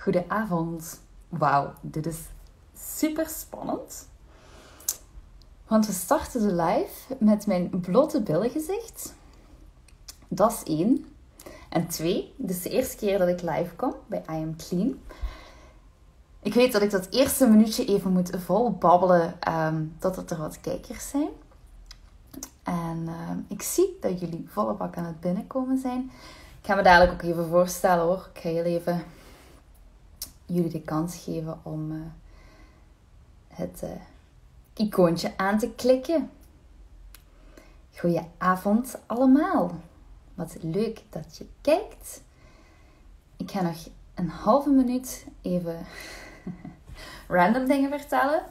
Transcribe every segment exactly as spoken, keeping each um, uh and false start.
Goedenavond. Wauw, dit is super spannend. Want we starten de live met mijn blote billengezicht. Dat is één. En twee, dit is de eerste keer dat ik live kom bij I Am Clean. Ik weet dat ik dat eerste minuutje even moet vol babbelen, um, totdat er wat kijkers zijn. En uh, ik zie dat jullie volle bak aan het binnenkomen zijn. Ik ga me dadelijk ook even voorstellen hoor. Ik ga jullie even jullie de kans geven om uh, het uh, icoontje aan te klikken. Goedenavond allemaal. Wat leuk dat je kijkt. Ik ga nog een halve minuut even random dingen vertellen.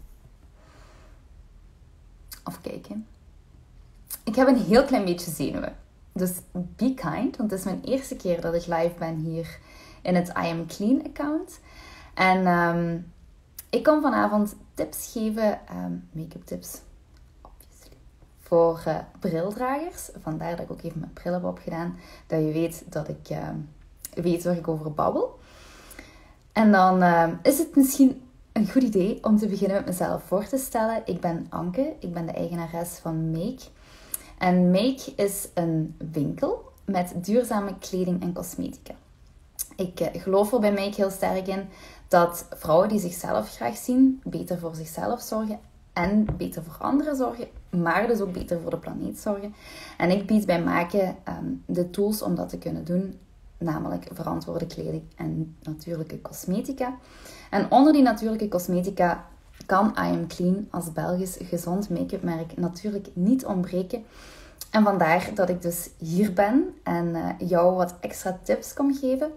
Of kijken. Ik heb een heel klein beetje zenuwen. Dus be kind, want het is mijn eerste keer dat ik live ben hier in het I Am Clean account. En um, ik kom vanavond tips geven, um, make-up tips, obviously, voor uh, brildragers. Vandaar dat ik ook even mijn bril heb opgedaan, dat je weet dat ik uh, weet waar ik over babbel. En dan uh, is het misschien een goed idee om te beginnen met mezelf voor te stellen. Ik ben Anke, ik ben de eigenares van Make. En Make is een winkel met duurzame kleding en cosmetica. Ik uh, geloof er bij Make heel sterk in dat vrouwen die zichzelf graag zien, beter voor zichzelf zorgen en beter voor anderen zorgen, maar dus ook beter voor de planeet zorgen. En ik bied bij Make um, de tools om dat te kunnen doen, namelijk verantwoorde kleding en natuurlijke cosmetica. En onder die natuurlijke cosmetica kan I Am Clean als Belgisch gezond make-up merk natuurlijk niet ontbreken. En vandaar dat ik dus hier ben en uh, jou wat extra tips kom geven.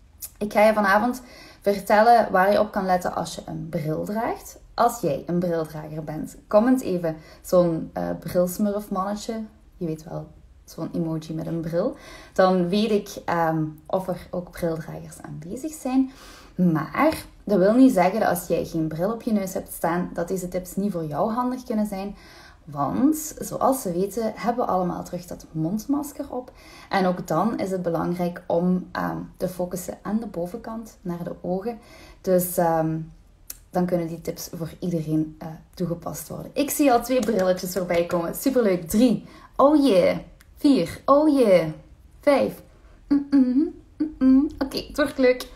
Ik ga je vanavond vertellen waar je op kan letten als je een bril draagt. Als jij een brildrager bent, comment even zo'n uh, brilsmurfmannetje. Je weet wel, zo'n emoji met een bril. Dan weet ik um, of er ook brildragers aanwezig zijn. Maar dat wil niet zeggen dat als jij geen bril op je neus hebt staan, dat deze tips niet voor jou handig kunnen zijn. Want, zoals we weten, hebben we allemaal terug dat mondmasker op. En ook dan is het belangrijk om um, te focussen aan de bovenkant, naar de ogen. Dus um, dan kunnen die tips voor iedereen uh, toegepast worden. Ik zie al twee brilletjes voorbij komen. Superleuk. Drie. Oh yeah. Vier. Oh yeah. Vijf. Mm-mm. Mm-mm. Oké, okay, het wordt leuk.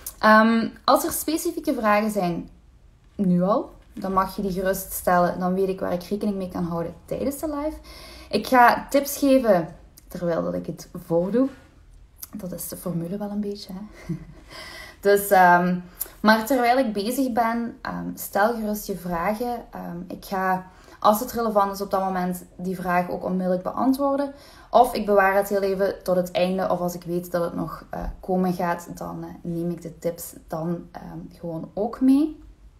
Um, als er specifieke vragen zijn, nu al, dan mag je die gerust stellen. Dan weet ik waar ik rekening mee kan houden tijdens de live. Ik ga tips geven terwijl dat ik het voordoe. Dat is de formule wel een beetje. Hè? Dus, um, maar terwijl ik bezig ben, um, stel gerust je vragen. Um, ik ga, als het relevant is op dat moment, die vraag ook onmiddellijk beantwoorden. Of ik bewaar het heel even tot het einde. Of als ik weet dat het nog uh, komen gaat, dan uh, neem ik de tips dan um, gewoon ook mee.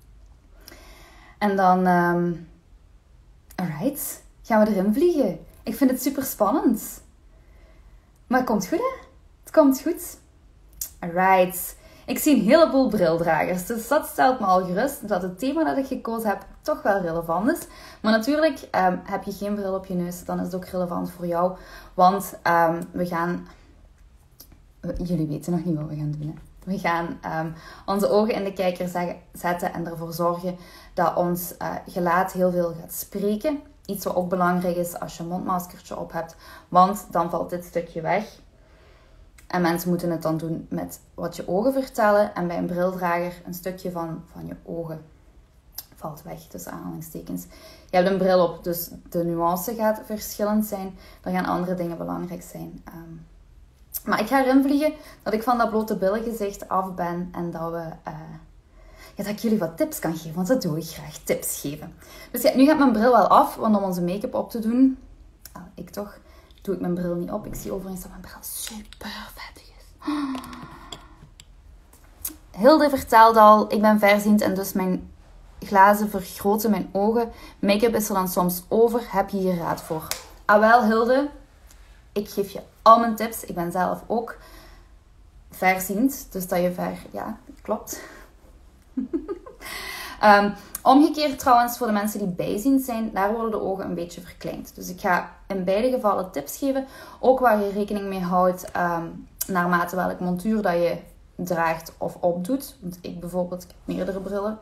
En dan, um, alright, gaan we erin vliegen. Ik vind het super spannend. Maar het komt goed, hè? Het komt goed. Alright. Ik zie een heleboel brildragers, dus dat stelt me al gerust dat het thema dat ik gekozen heb toch wel relevant is. Maar natuurlijk, um, heb je geen bril op je neus, dan is het ook relevant voor jou. Want um, we gaan... Jullie weten nog niet wat we gaan doen, hè? We gaan um, onze ogen in de kijker zetten en ervoor zorgen dat ons uh, gelaat heel veel gaat spreken. Iets wat ook belangrijk is als je een mondmaskertje op hebt, want dan valt dit stukje weg. En mensen moeten het dan doen met wat je ogen vertellen. En bij een brildrager een stukje van, van je ogen valt weg, tussen aanhalingstekens. Je hebt een bril op, dus de nuance gaat verschillend zijn. Er gaan andere dingen belangrijk zijn. Um, maar ik ga erin vliegen dat ik van dat blote billengezicht af ben. En dat, we, uh, ja, dat ik jullie wat tips kan geven, want dat doe ik graag, tips geven. Dus ja, nu gaat mijn bril wel af, want om onze make-up op te doen... Oh, ik toch... doe ik mijn bril niet op. Ik zie overigens dat mijn bril super vettig is. Hilde vertelde al, ik ben verziend en dus mijn glazen vergroten mijn ogen. Make-up is er dan soms over. Heb je hier raad voor? Ah wel, Hilde. Ik geef je al mijn tips. Ik ben zelf ook verziend. Dus dat je ver... Ja, klopt. um, Omgekeerd trouwens, voor de mensen die bijziend zijn, daar worden de ogen een beetje verkleind. Dus ik ga in beide gevallen tips geven. Ook waar je rekening mee houdt, um, naarmate welk montuur dat je draagt of opdoet. Want ik bijvoorbeeld, ik heb meerdere brillen.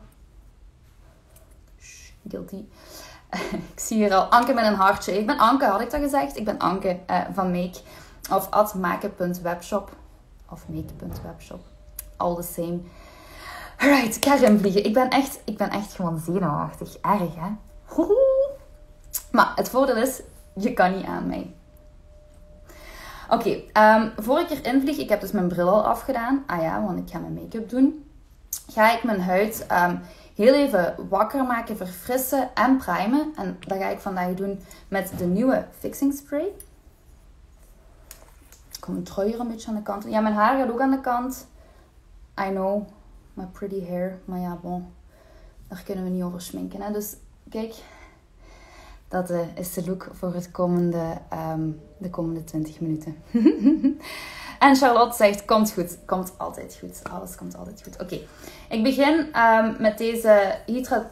Shh, guilty. Ik zie hier al Anke met een hartje. Ik ben Anke, had ik dat gezegd? Ik ben Anke uh, van Make. Of at make.webshop. Of make.webshop. All the same. Alright, ik ga erin vliegen. Ik ben echt, ik ben echt gewoon zenuwachtig. Erg, hè? Maar het voordeel is, je kan niet aan mij. Oké, okay, um, voor ik erin vlieg, ik heb dus mijn bril al afgedaan. Ah ja, want ik ga mijn make-up doen. Ga ik mijn huid um, heel even wakker maken, verfrissen en primen. En dat ga ik vandaag doen met de nieuwe Fixing Spray. Ik kom mijn trui hier een beetje aan de kant. Ja, mijn haar gaat ook aan de kant. I know, my pretty hair. Maar ja, bon, daar kunnen we niet over schminken. Hè? Dus kijk, dat uh, is de look voor het komende, um, de komende twintig minuten. En Charlotte zegt, komt goed. Komt altijd goed. Alles komt altijd goed. Oké, okay. Ik begin um, met deze hydra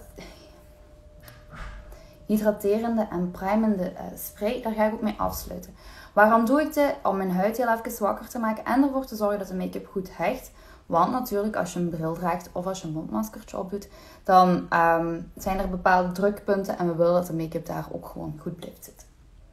hydraterende en primende uh, spray. Daar ga ik ook mee afsluiten. Waarom doe ik dit? Om mijn huid heel even wakker te maken en ervoor te zorgen dat de make-up goed hecht. Want natuurlijk, als je een bril draagt of als je een mondmaskertje opdoet, dan um, zijn er bepaalde drukpunten en we willen dat de make-up daar ook gewoon goed blijft zitten.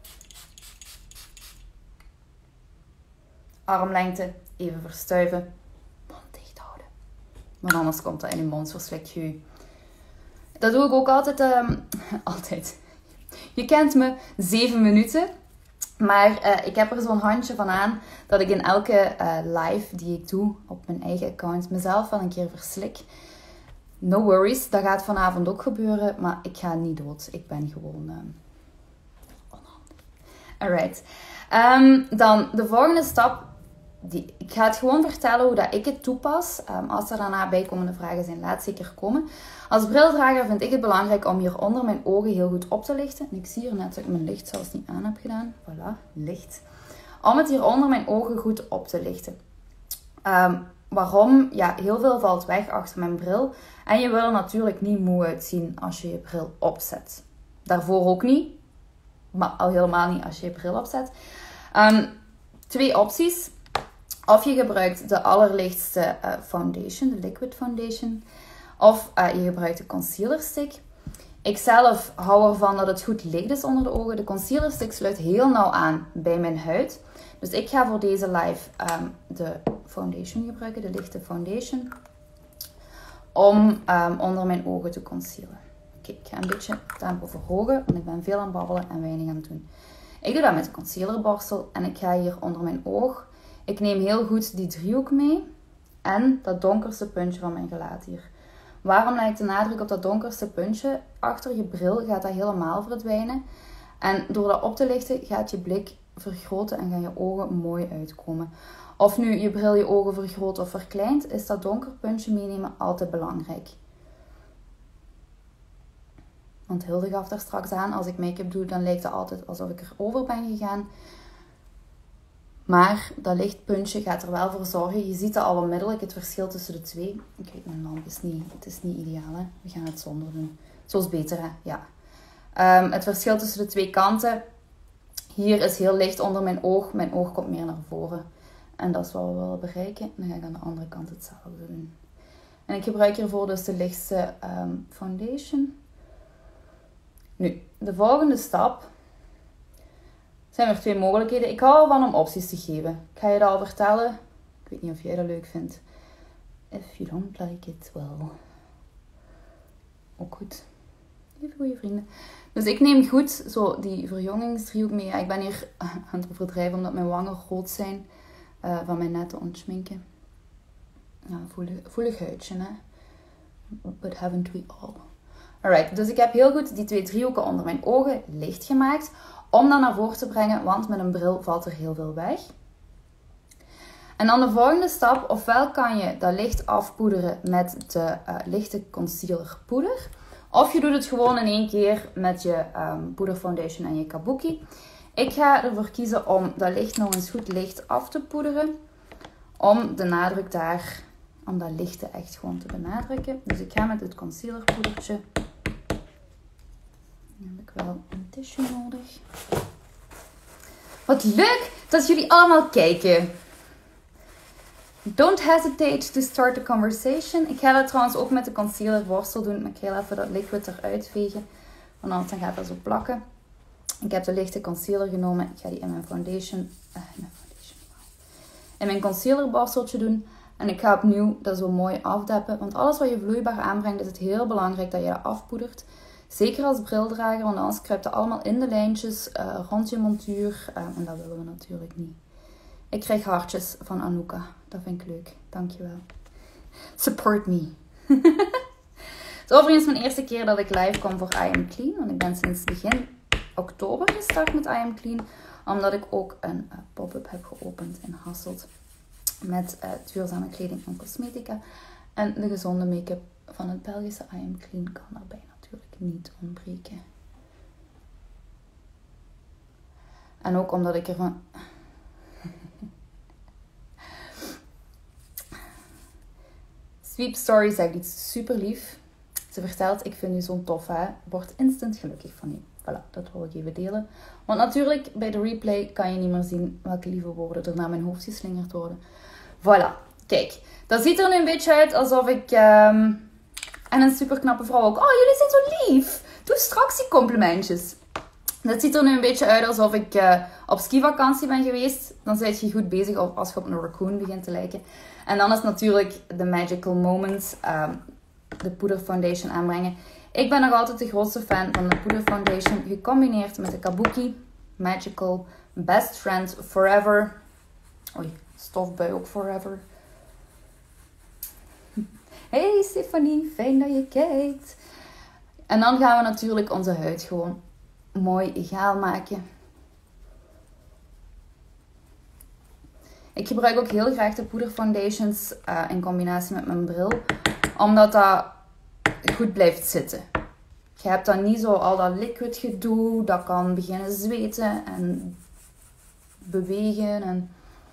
Armlengte, even verstuiven, mond dicht houden. Want anders komt dat in je mond, verslikt je u. Dat doe ik ook altijd, um, altijd. Je kent me, zeven minuten. Maar uh, ik heb er zo'n handje van aan dat ik in elke uh, live die ik doe op mijn eigen account mezelf wel een keer verslik. No worries, dat gaat vanavond ook gebeuren, maar ik ga niet dood. Ik ben gewoon uh, onhandig. Alright. Um, dan de volgende stap. Die, ik ga het gewoon vertellen hoe dat ik het toepas. Um, als er daarna bijkomende vragen zijn, laat zeker komen. Als brildrager vind ik het belangrijk om hier onder mijn ogen heel goed op te lichten. En ik zie hier net dat ik mijn licht zelfs niet aan heb gedaan. Voilà, licht. Om het hier onder mijn ogen goed op te lichten. Um, waarom? Ja, heel veel valt weg achter mijn bril. En je wil er natuurlijk niet moe uitzien als je je bril opzet. Daarvoor ook niet. Maar al helemaal niet als je je bril opzet. Um, twee opties. Of je gebruikt de allerlichtste uh, foundation, de liquid foundation. Of uh, je gebruikt de concealer stick. Ik zelf hou ervan dat het goed licht is onder de ogen. De concealer stick sluit heel nauw aan bij mijn huid. Dus ik ga voor deze live um, de foundation gebruiken, de lichte foundation. Om um, onder mijn ogen te concealen. Oké, okay, ik ga een beetje tempo verhogen, want ik ben veel aan het babbelen en weinig aan het doen. Ik doe dat met de concealerborstel en ik ga hier onder mijn oog. Ik neem heel goed die driehoek mee en dat donkerste puntje van mijn gelaat hier. Waarom leg ik de nadruk op dat donkerste puntje? Achter je bril gaat dat helemaal verdwijnen. En door dat op te lichten gaat je blik vergroten en gaan je ogen mooi uitkomen. Of nu je bril je ogen vergroot of verkleint, is dat donker puntje meenemen altijd belangrijk. Want Hilde gaf daar straks aan, als ik make-up doe, dan lijkt het altijd alsof ik erover ben gegaan. Maar dat lichtpuntje gaat er wel voor zorgen. Je ziet dat al onmiddellijk, het verschil tussen de twee. Ik weet, mijn lamp is niet, het is niet ideaal, hè. We gaan het zonder doen. Zo is beter, hè. Ja. Um, het verschil tussen de twee kanten. Hier is heel licht onder mijn oog. Mijn oog komt meer naar voren. En dat is wat we willen bereiken. En dan ga ik aan de andere kant hetzelfde doen. En ik gebruik hiervoor dus de lichtste um, foundation. Nu, de volgende stap zijn er twee mogelijkheden. Ik hou ervan om opties te geven. Ik ga je dat al vertellen. Ik weet niet of jij dat leuk vindt. If you don't like it, well. Ook goed. Lieve goede vrienden. Dus ik neem goed zo die verjongingsdriehoek mee. Ja, ik ben hier aan het overdrijven omdat mijn wangen rood zijn. Uh, van mijn nette ontschminken. Ja, voelig, voelig huidje, hè. But haven't we all. Alright, dus ik heb heel goed die twee driehoeken onder mijn ogen licht gemaakt. Om dat naar voren te brengen, want met een bril valt er heel veel weg. En dan de volgende stap. Ofwel kan je dat licht afpoederen met de uh, lichte concealer poeder. Of je doet het gewoon in één keer met je um, poederfoundation en je kabuki. Ik ga ervoor kiezen om dat licht nog eens goed licht af te poederen. Om de nadruk daar, om dat lichte echt gewoon te benadrukken. Dus ik ga met het concealerpoedertje. Dan heb ik wel een tissue nodig. Wat leuk dat jullie allemaal kijken. Don't hesitate to start the conversation. Ik ga dat trouwens ook met de concealer borstel doen. Maar ik ga even dat liquid eruit vegen. Want anders dan gaat dat zo plakken. Ik heb de lichte concealer genomen. Ik ga die in mijn foundation, uh, in mijn foundation in mijn concealer borsteltje doen. En ik ga opnieuw dat zo mooi afdeppen. Want alles wat je vloeibaar aanbrengt, is het heel belangrijk dat je dat afpoedert. Zeker als brildrager, want anders kruipt het allemaal in de lijntjes uh, rond je montuur. Uh, en dat willen we natuurlijk niet. Ik krijg hartjes van Anouka. Dat vind ik leuk. Dankjewel. Support me. Het is overigens mijn eerste keer dat ik live kom voor I Am Clean. Want ik ben sinds begin oktober gestart met I Am Clean. Omdat ik ook een uh, pop-up heb geopend in Hasselt. Met uh, duurzame kleding en cosmetica. En de gezonde make-up van het Belgische I Am Clean kan daarbij natuurlijk niet ontbreken. En ook omdat ik ervan... Sweep Story zegt iets super lief. Ze vertelt, ik vind u zo'n tof hè. Word instant gelukkig van u. Voilà, dat wil ik even delen. Want natuurlijk, bij de replay kan je niet meer zien welke lieve woorden er naar mijn hoofd geslingerd worden. Voilà, kijk. Dat ziet er nu een beetje uit alsof ik... Um... En een super knappe vrouw ook. Oh, jullie zijn zo lief. Doe straks die complimentjes. Dat ziet er nu een beetje uit alsof ik uh, op skivakantie ben geweest. Dan ben je goed bezig als je op een raccoon begint te lijken. En dan is natuurlijk de magical moment. Um, de poeder foundation aanbrengen. Ik ben nog altijd de grootste fan van de poeder foundation. Gecombineerd met de Kabuki Magical Best Friend Forever. Oei, stofbui ook forever. Hey Stephanie, fijn dat je kijkt. En dan gaan we natuurlijk onze huid gewoon mooi egaal maken. Ik gebruik ook heel graag de poeder foundations uh, in combinatie met mijn bril. Omdat dat goed blijft zitten. Je hebt dan niet zo al dat liquid gedoe. Dat kan beginnen zweten en bewegen. En...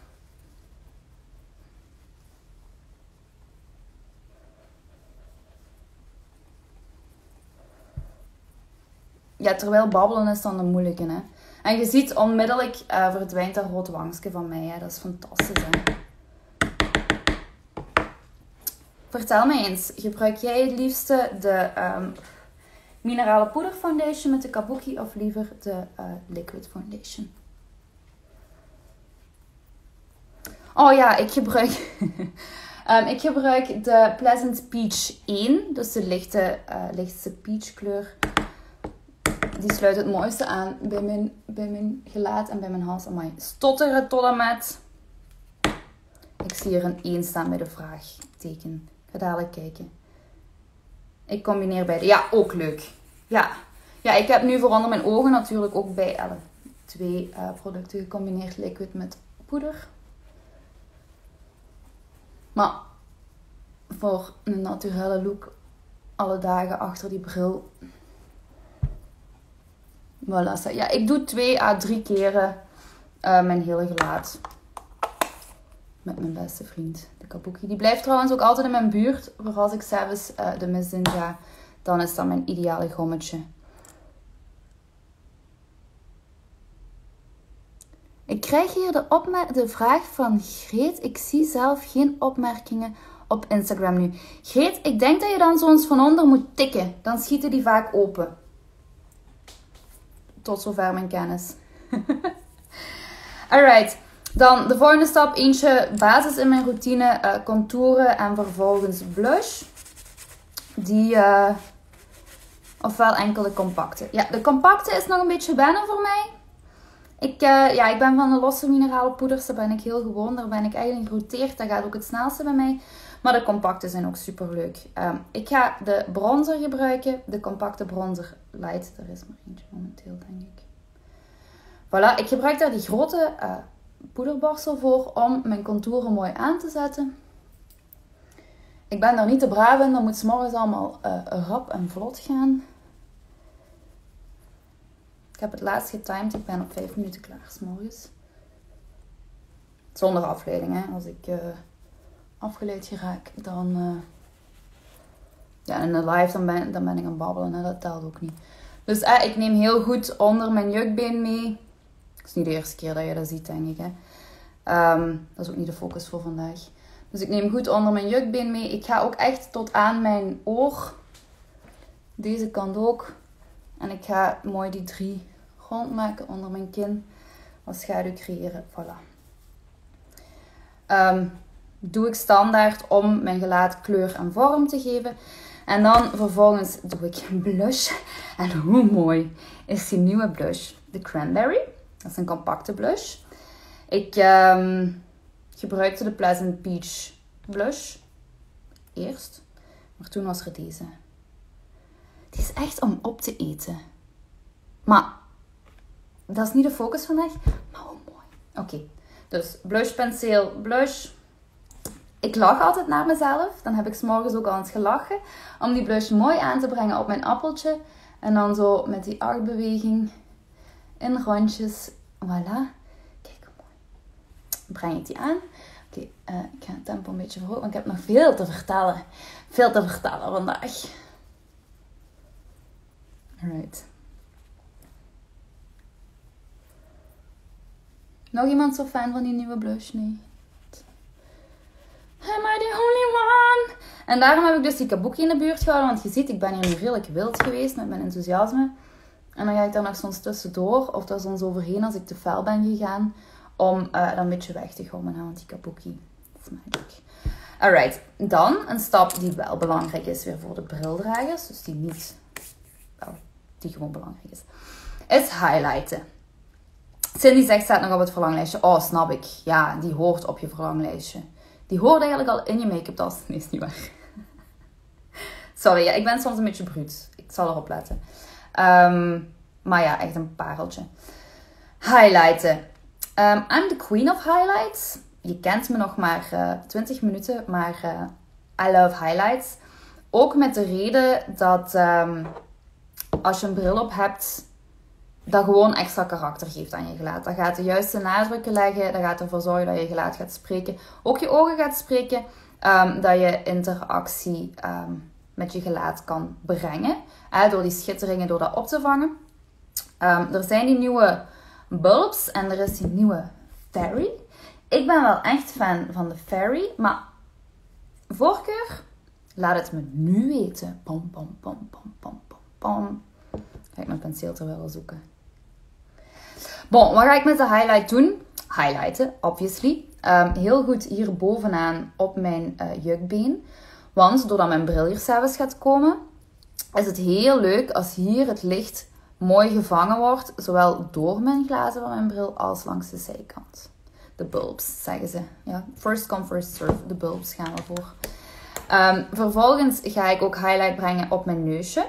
Ja, terwijl babbelen is dan de moeilijke, hè. En je ziet onmiddellijk uh, verdwijnt dat rood wangske van mij, hè. Dat is fantastisch, hè. Vertel me eens, gebruik jij het liefste de um, minerale poeder foundation met de Kabuki of liever de uh, liquid foundation? Oh ja, ik gebruik, um, ik gebruik de Pleasant Peach één, dus de lichte, uh, lichtste peach kleur. Die sluit het mooiste aan bij mijn, bij mijn gelaat en bij mijn hals. Amai, stotteren tot en met. Ik zie er een één staan bij de vraagteken. Ga dadelijk kijken. Ik combineer beide. Ja, ook leuk. Ja, ja ik heb nu voor onder mijn ogen natuurlijk ook bij alle twee uh, producten gecombineerd. Liquid met poeder. Maar voor een naturelle look alle dagen achter die bril... Voilà. Ja, ik doe twee à drie keren uh, mijn hele gelaat. Met mijn beste vriend, de Kabuki. Die blijft trouwens ook altijd in mijn buurt. Voor als ik s'avonds uh, de mist in ga, dan is dat mijn ideale gommetje. Ik krijg hier de, opmer- de vraag van Greet. Ik zie zelf geen opmerkingen op Instagram nu. Greet, ik denk dat je dan zo eens van onder moet tikken. Dan schieten die vaak open. Tot zover mijn kennis. Alright. Dan de volgende stap. Eentje basis in mijn routine. Uh, contouren en vervolgens blush. Die... Uh, ofwel enkel de compacte. Ja, de compacte is nog een beetje wennen voor mij. Ik, uh, ja, ik ben van de losse minerale poeders. Daar ben ik heel gewoon. Daar ben ik eigenlijk gerouteerd. Dat gaat ook het snelste bij mij. Maar de compacte zijn ook super leuk. Um, ik ga de bronzer gebruiken. De compacte bronzer light. Er is maar eentje momenteel, denk ik. Voilà, ik gebruik daar die grote uh, poederborstel voor om mijn contouren mooi aan te zetten. Ik ben daar niet te braaf in. Dan moet 's morgens allemaal uh, rap en vlot gaan. Ik heb het laatst getimed. Ik ben op vijf minuten klaar 's morgens. Zonder afleiding, hè. Als ik... Uh, afgeleid geraak, dan uh, ja, in de live dan ben, dan ben ik aan het babbelen. Hè? Dat telt ook niet. Dus eh, ik neem heel goed onder mijn jukbeen mee. Het is niet de eerste keer dat je dat ziet, denk ik. Hè? Um, dat is ook niet de focus voor vandaag. Dus ik neem goed onder mijn jukbeen mee. Ik ga ook echt tot aan mijn oor. Deze kant ook. En ik ga mooi die drie rond maken onder mijn kin. Als schaduw creëren. Voilà. Um, doe ik standaard om mijn gelaat kleur en vorm te geven. En dan vervolgens doe ik een blush. En hoe mooi is die nieuwe blush. De Cranberry. Dat is een compacte blush. Ik um, gebruikte de Pleasant Peach blush. Eerst. Maar toen was er deze. Die is echt om op te eten. Maar dat is niet de focus vandaag. Maar hoe mooi. Oké. Okay. Dus blushpenseel, blush. Ik lach altijd naar mezelf. Dan heb ik 's morgens ook al eens gelachen. Om die blush mooi aan te brengen op mijn appeltje. En dan zo met die arcbeweging in rondjes. Voilà. Kijk hoe mooi. Breng ik die aan. Oké, okay, uh, ik ga het tempo een beetje verhogen. Want ik heb nog veel te vertellen. Veel te vertellen vandaag. Alright. Nog iemand zo fan van die nieuwe blush? Nee. Am I the only one? En daarom heb ik dus die kabuki in de buurt gehouden. Want je ziet, ik ben hier nu redelijk wild geweest met mijn enthousiasme. En dan ga ik daar nog soms tussendoor. Of daar soms overheen als ik te fel ben gegaan. Om uh, dat een beetje weg te komen. Want die kabuki is magic. Alright. Dan een stap die wel belangrijk is weer voor de brildragers. Dus die niet... Wel, die gewoon belangrijk is. Is highlighten. Cindy zegt, staat nog op het verlanglijstje. Oh, snap ik. Ja, die hoort op je verlanglijstje. Die hoort eigenlijk al in je make-up tas. Nee, is niet waar. Sorry, ja, ik ben soms een beetje bruut. Ik zal erop letten. Um, maar ja, echt een pareltje. Highlighten. Um, I'm the queen of highlights. Je kent me nog maar uh, twintig minuten. Maar uh, I love highlights. Ook met de reden dat um, als je een bril op hebt... dat gewoon extra karakter geeft aan je gelaat. Dat gaat de juiste nadrukken leggen. Dat gaat ervoor zorgen dat je gelaat gaat spreken. Ook je ogen gaat spreken. Um, dat je interactie um, met je gelaat kan brengen. Uh, door die schitteringen, door dat op te vangen. Um, er zijn die nieuwe bulbs. En er is die nieuwe fairy. Ik ben wel echt fan van de fairy. Maar voorkeur? Laat het me nu weten. Pom, pom, pom, pom, pom, pom, pom. Ga ik mijn penseel terwijl zoeken. Bon, wat ga ik met de highlight doen? Highlighten, obviously. Um, heel goed hier bovenaan op mijn uh, jukbeen. Want doordat mijn bril hier s'avonds gaat komen, is het heel leuk als hier het licht mooi gevangen wordt. Zowel door mijn glazen van mijn bril als langs de zijkant. De bulbs, zeggen ze. Ja, first come, first serve. De bulbs gaan ervoor. Um, vervolgens ga ik ook highlight brengen op mijn neusje.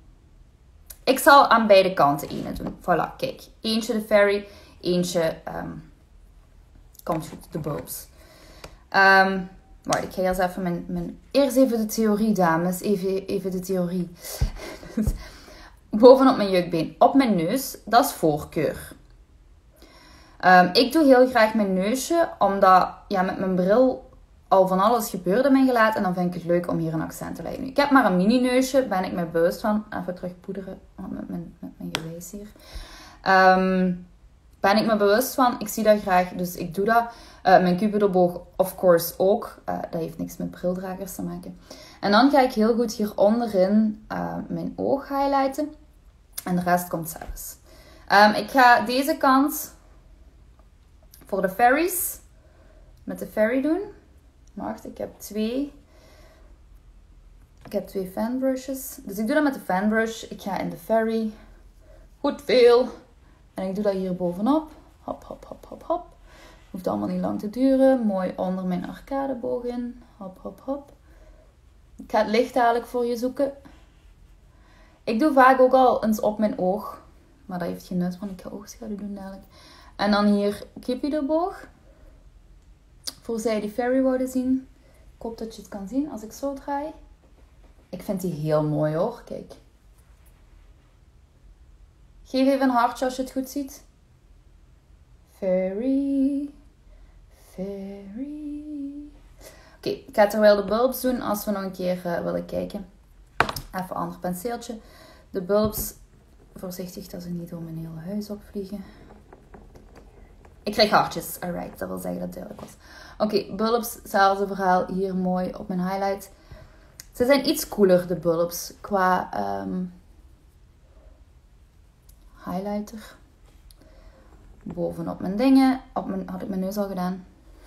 Ik zal aan beide kanten ene doen. Voilà, kijk. Eentje de fairy, eentje... Um, komt goed, de bulbs. Um, wacht, ik ga eerst even mijn, mijn... Eerst even de theorie, dames. Even, even de theorie. Bovenop mijn jukbeen. Op mijn neus, dat is voorkeur. Um, ik doe heel graag mijn neusje, omdat ja, met mijn bril al van alles gebeurt in mijn gelaat. En dan vind ik het leuk om hier een accent te leggen. Ik heb maar een mini neusje, ben ik me bewust van. Even terug poederen met mijn, met mijn gewijs hier. Um, ben ik me bewust van. Ik zie dat graag, dus ik doe dat. Uh, mijn cupidoboog, of course, ook. Uh, dat heeft niks met brildragers te maken. En dan ga ik heel goed hier onderin uh, mijn oog highlighten. En de rest komt zelfs. Um, ik ga deze kant voor de fairies met de fairy doen. Wacht, ik heb twee. Ik heb twee fanbrushes. Dus ik doe dat met de fanbrush. Ik ga in de fairy. Goed veel. En ik doe dat hier bovenop. Hop, hop, hop, hop, hop. Hoeft allemaal niet lang te duren. Mooi onder mijn arcadeboog in. Hop, hop, hop. Ik ga het licht dadelijk voor je zoeken. Ik doe vaak ook al eens op mijn oog. Maar dat heeft geen nut, want ik ga oogschaduw doen dadelijk. En dan hier cupidoboog. Voor zij die fairy wouden zien. Ik hoop dat je het kan zien als ik zo draai. Ik vind die heel mooi hoor. Kijk. Geef even een hartje als je het goed ziet. Fairy. Fairy. Oké, okay, ik ga terwijl de bulbs doen als we nog een keer uh, willen kijken. Even een ander penseeltje. De bulbs. Voorzichtig dat ze niet door mijn hele huis opvliegen. Ik krijg hartjes. Alright, dat wil zeggen dat het duidelijk was. Oké, okay, bulbs. Hetzelfde verhaal. Hier mooi op mijn highlight. Ze zijn iets cooler, de bulbs. Qua um, highlighter. Bovenop mijn dingen. Op mijn, had ik mijn neus al gedaan?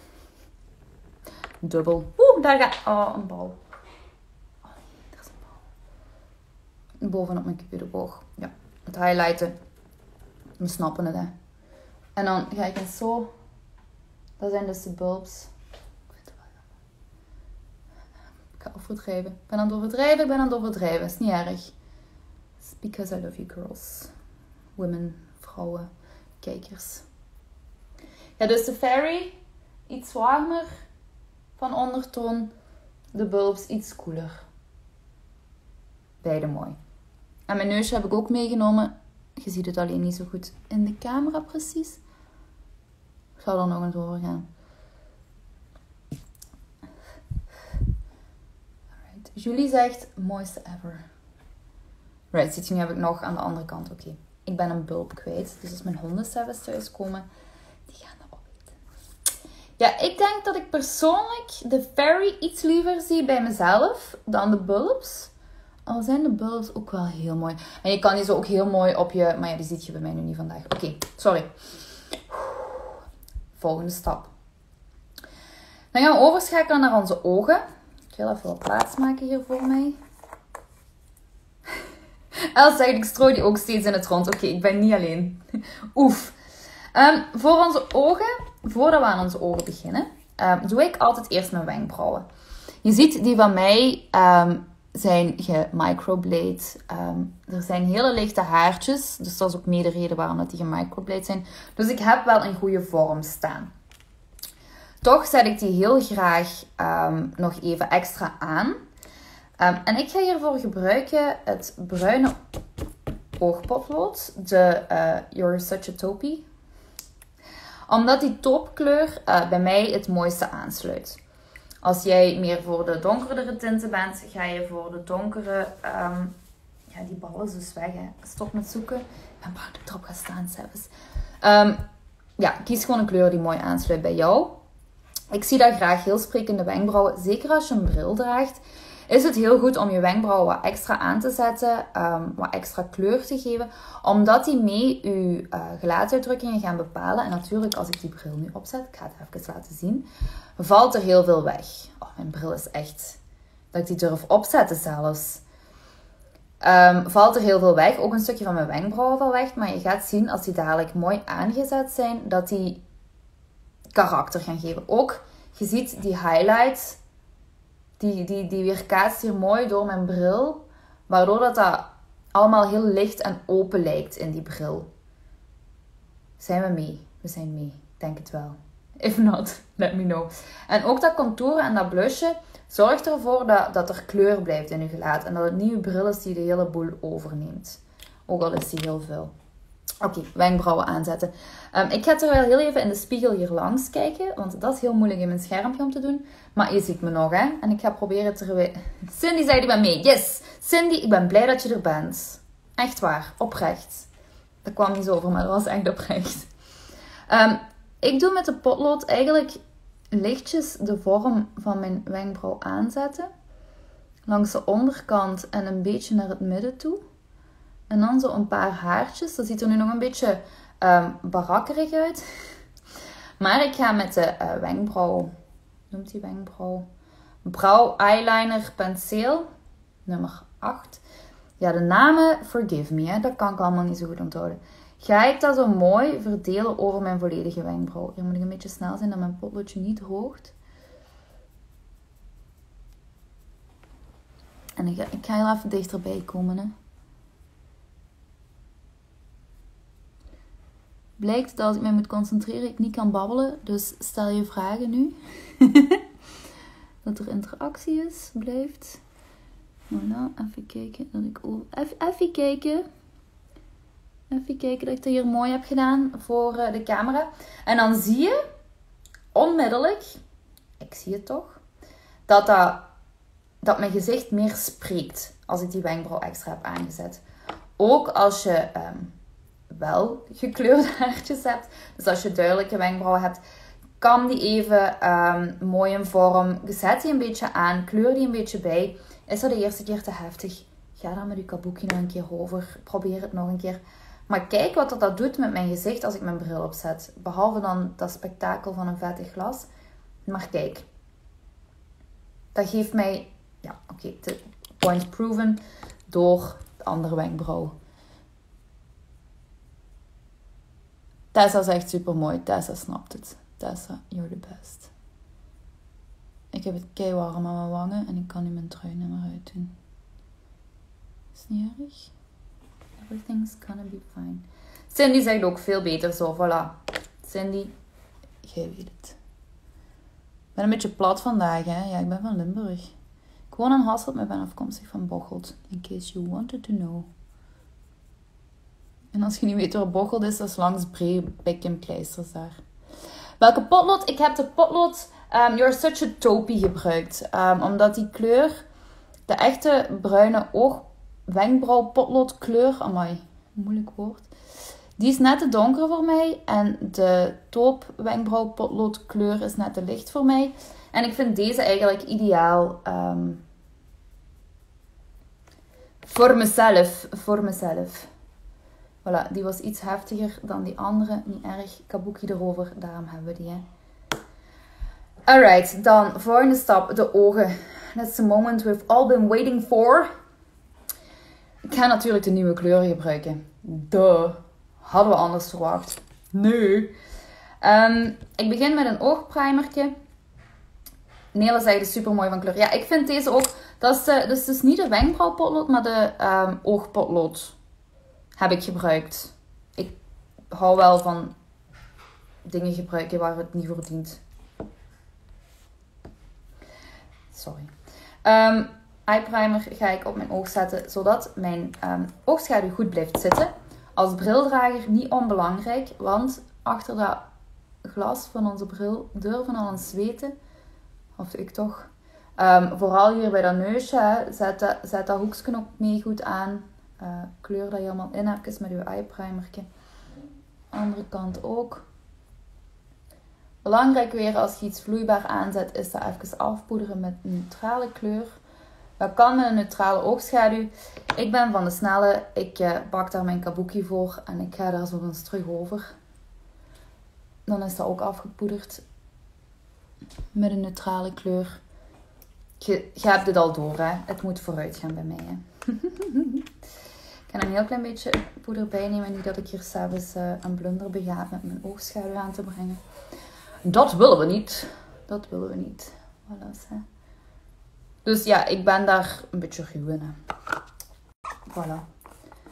Dubbel. Oeh, daar gaat... Oh, een bal. Oh nee, daar is een bal. Bovenop mijn cupidoboog. Ja, het highlighten. We snappen het, hè. En dan ga ik eens zo... Dat zijn dus de bulbs. Ik vind het wel jammer. Ik ga overdrijven. Ik ben aan het overdrijven, ik ben aan het overdrijven. Is niet erg. It's because I love you girls. Women, vrouwen, kijkers. Ja, dus de fairy iets warmer van ondertoon. De bulbs iets koeler. Beide mooi. En mijn neusje heb ik ook meegenomen. Je ziet het alleen niet zo goed in de camera precies. Ik zal er nog eens over gaan. Alright. Julie zegt, mooiste ever. Right, ziet je, nu heb ik nog aan de andere kant. Oké, okay. Ik ben een bulb kwijt. Dus als mijn honden s'avonds thuiskomen, die gaan dat opeten. Ja, ik denk dat ik persoonlijk de fairy iets liever zie bij mezelf dan de bulbs. Al zijn de bulbs ook wel heel mooi. En je kan die zo ook heel mooi op je... Maar ja, die ziet je bij mij nu niet vandaag. Oké, okay, sorry. Volgende stap. Dan gaan we overschakelen naar onze ogen. Ik wil even wat plaats maken hier voor mij. Els zegt, ik strooi die ook steeds in het rond. Oké, okay, ik ben niet alleen. Oef. Um, voor onze ogen, voordat we aan onze ogen beginnen, um, doe ik altijd eerst mijn wenkbrauwen. Je ziet, die van mij um, zijn gemicroblade. Um, er zijn hele lichte haartjes, dus dat is ook mee de reden waarom dat die gemicroblade zijn. Dus ik heb wel een goede vorm staan. Toch zet ik die heel graag um, nog even extra aan. Um, en ik ga hiervoor gebruiken het bruine oogpotlood, de uh, You're Such a Taupie. Omdat die taupkleur uh, bij mij het mooiste aansluit. Als jij meer voor de donkerdere tinten bent, ga je voor de donkere... Um, ja, die bal is dus weg, hè. Stop met zoeken. Ik ben bang dat ik erop ga staan zelfs. Um, ja, kies gewoon een kleur die mooi aansluit bij jou. Ik zie dat graag heel sprekende wenkbrauwen. Zeker als je een bril draagt, is het heel goed om je wenkbrauwen wat extra aan te zetten. Um, wat extra kleur te geven. Omdat die mee je uh, gelaatsuitdrukkingen gaan bepalen. En natuurlijk, als ik die bril nu opzet, ik ga het even laten zien, valt er heel veel weg. Oh, mijn bril is echt... Dat ik die durf opzetten zelfs. Um, valt er heel veel weg. Ook een stukje van mijn wenkbrauwen valt weg. Maar je gaat zien, als die dadelijk mooi aangezet zijn, dat die karakter gaan geven. Ook, je ziet die highlights, die, die, die weerkaatst hier mooi door mijn bril. Waardoor dat, dat allemaal heel licht en open lijkt in die bril. Zijn we mee? We zijn mee. Ik denk het wel. If not, let me know. En ook dat contouren en dat blusje zorgt ervoor dat, dat er kleur blijft in je gelaat. En dat het niet je bril is die de hele boel overneemt. Ook al is die heel veel. Oké, okay, wenkbrauwen aanzetten. Um, ik ga er wel heel even in de spiegel hier langs kijken. Want dat is heel moeilijk in mijn schermpje om te doen. Maar je ziet me nog, hè. En ik ga proberen terwijl... Cindy zei, ik ben mee. Yes! Cindy, ik ben blij dat je er bent. Echt waar. Oprecht. Dat kwam niet zo over, maar dat was echt oprecht. Um, ik doe met de potlood eigenlijk lichtjes de vorm van mijn wenkbrauw aanzetten. Langs de onderkant en een beetje naar het midden toe. En dan zo een paar haartjes. Dat ziet er nu nog een beetje um, barakkerig uit. Maar ik ga met de uh, wenkbrauw... Noemt die wenkbrauw? Brow eyeliner penseel. Nummer acht. Ja, de namen, forgive me. Hè, dat kan ik allemaal niet zo goed onthouden. Ga ik dat zo mooi verdelen over mijn volledige wenkbrauw. Hier moet ik een beetje snel zijn dat mijn potloodje niet droogt. En ik ga, ik ga heel even dichterbij komen. Hè. Blijkt dat als ik mij moet concentreren, ik niet kan babbelen. Dus stel je vragen nu. Dat er interactie is, blijft. Voilà, even kijken. Dat ik over... even, even kijken. Even kijken dat ik het hier mooi heb gedaan voor de camera. En dan zie je onmiddellijk, ik zie het toch, dat, dat, dat mijn gezicht meer spreekt als ik die wenkbrauw extra heb aangezet. Ook als je um, wel gekleurde haartjes hebt. Dus als je duidelijke wenkbrauwen hebt, kam die even um, mooi in vorm. Zet die een beetje aan, kleur die een beetje bij. Is dat de eerste keer te heftig? Ga dan met je kabuki nog een keer over. Probeer het nog een keer. Maar kijk wat dat doet met mijn gezicht als ik mijn bril opzet. Behalve dan dat spektakel van een vettig glas. Maar kijk. Dat geeft mij... Ja, oké. Okay, point proven door de andere wenkbrauw. Tessa is echt super mooi. Tessa snapt het. Tessa, you're the best. Ik heb het kei warm aan mijn wangen en ik kan nu mijn trui niet meer uitdoen. Is niet erg. Everything's gonna be fine. Cindy zegt ook veel beter zo. Voilà. Cindy, jij weet het. Ik ben een beetje plat vandaag, hè. Ja, ik ben van Limburg. Ik woon in Hasselt, maar ben afkomstig van Bocholt. In case you wanted to know. En als je niet weet waar Bocholt is, dat is langs Breebek en Kleisters daar. Welke potlood? Ik heb de potlood um, You're Such a Taupey gebruikt. Um, omdat die kleur, de echte bruine oog wenkbrauw potlood kleur, amai, moeilijk woord. Die is net te donker voor mij. En de taupe wenkbrauw potlood kleur is net te licht voor mij. En ik vind deze eigenlijk ideaal um, voor mezelf. Voor mezelf. Voilà, die was iets heftiger dan die andere. Niet erg. Kabuki erover. Daarom hebben we die. Hè. Alright, dan volgende stap. De ogen. That's the moment we've all been waiting for. Ik ga natuurlijk de nieuwe kleur gebruiken. Duh. Hadden we anders verwacht. Nee. Um, ik begin met een oogprimertje. Nele zegt het super mooi van kleur. Ja, ik vind deze ook. Dat is, de, dus, dus niet de wenkbrauwpotlood, maar de um, oogpotlood. Heb ik gebruikt. Ik hou wel van dingen gebruiken waar het niet voor dient. Sorry. Um, eye primer ga ik op mijn oog zetten, zodat mijn um, oogschaduw goed blijft zitten. Als brildrager niet onbelangrijk, want achter dat glas van onze bril durven al eens zweten. Of ik toch. Um, vooral hier bij dat neusje, hè, zet, dat, zet dat hoekje ook mee goed aan. Uh, kleur dat helemaal in even met uw eye primertje. Andere kant ook. Belangrijk weer als je iets vloeibaar aanzet, is dat even afpoederen met een neutrale kleur. Dat kan met een neutrale oogschaduw. Ik ben van de snelle. Ik uh, pak daar mijn kabuki voor en ik ga daar zo eens terug over. Dan is dat ook afgepoederd met een neutrale kleur. Je, je hebt het al door, hè. Het moet vooruit gaan bij mij, hè. Ik ga een heel klein beetje poeder bijnemen. Niet dat ik hier s'avonds uh, een blunder bega met mijn oogschaduw aan te brengen. Dat willen we niet. Dat willen we niet. Voilà, hè. Dus ja, ik ben daar een beetje ruw in. Hè. Voilà.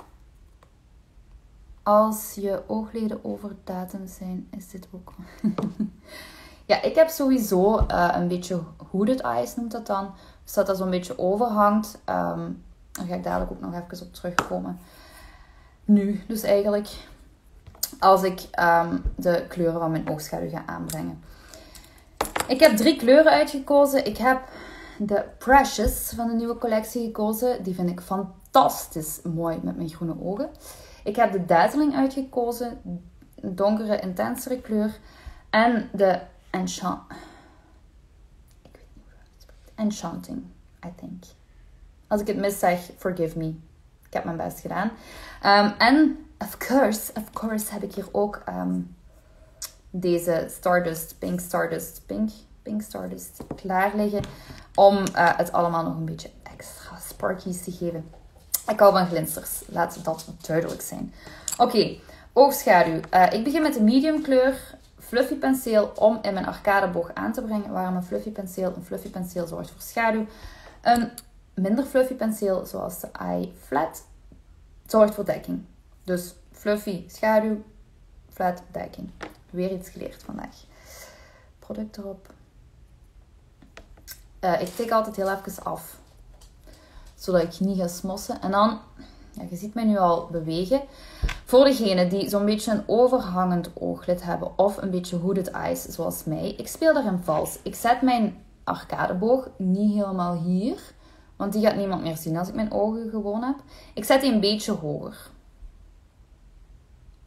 Als je oogleden over datum zijn, is dit ook... Ja, ik heb sowieso uh, een beetje hooded eyes, noemt dat dan. Dus dat dat zo'n beetje overhangt. Um, daar ga ik dadelijk ook nog even op terugkomen. Nu, dus eigenlijk, als ik um, de kleuren van mijn oogschaduw ga aanbrengen. Ik heb drie kleuren uitgekozen. Ik heb de Precious van de nieuwe collectie gekozen. Die vind ik fantastisch mooi met mijn groene ogen. Ik heb de Dazzling uitgekozen. Een donkere, intensere kleur. En de Enchant... Ik weet niet hoe het spreekt. Enchanting, I think. Als ik het mis zeg, forgive me. Ik heb mijn best gedaan. Um, en, of course, of course heb ik hier ook um, deze Stardust, Pink Stardust, Pink, Pink Stardust klaar liggen. Om uh, het allemaal nog een beetje extra sparkies te geven. Ik hou van glinsters. Laat dat duidelijk zijn. Oké, okay, oogschaduw. Uh, ik begin met de medium kleur. Fluffy penseel om in mijn arcadeboog aan te brengen. Waarom een fluffy penseel? Een fluffy penseel zorgt voor schaduw. Een minder fluffy penseel, zoals de Eye Flat, zorgt voor dekking. Dus fluffy, schaduw, flat, dekking. Weer iets geleerd vandaag. Product erop. Uh, ik tik altijd heel even af. Zodat ik niet ga smossen. En dan, ja, je ziet mij nu al bewegen. Voor degenen die zo'n beetje een overhangend ooglid hebben. Of een beetje hooded eyes, zoals mij. Ik speel daarin vals. Ik zet mijn arcadeboog niet helemaal hier. Want die gaat niemand meer zien als ik mijn ogen gewoon heb. Ik zet die een beetje hoger.